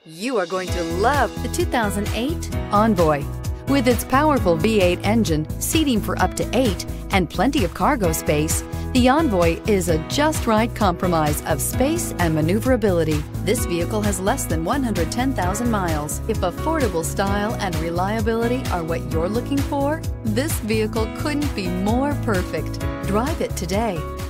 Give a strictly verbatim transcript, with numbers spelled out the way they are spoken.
You are going to love the two thousand eight Envoy. With its powerful V eight engine, seating for up to eight, and plenty of cargo space, the Envoy is a just right compromise of space and maneuverability. This vehicle has less than one hundred ten thousand miles. If affordable style and reliability are what you're looking for, this vehicle couldn't be more perfect. Drive it today.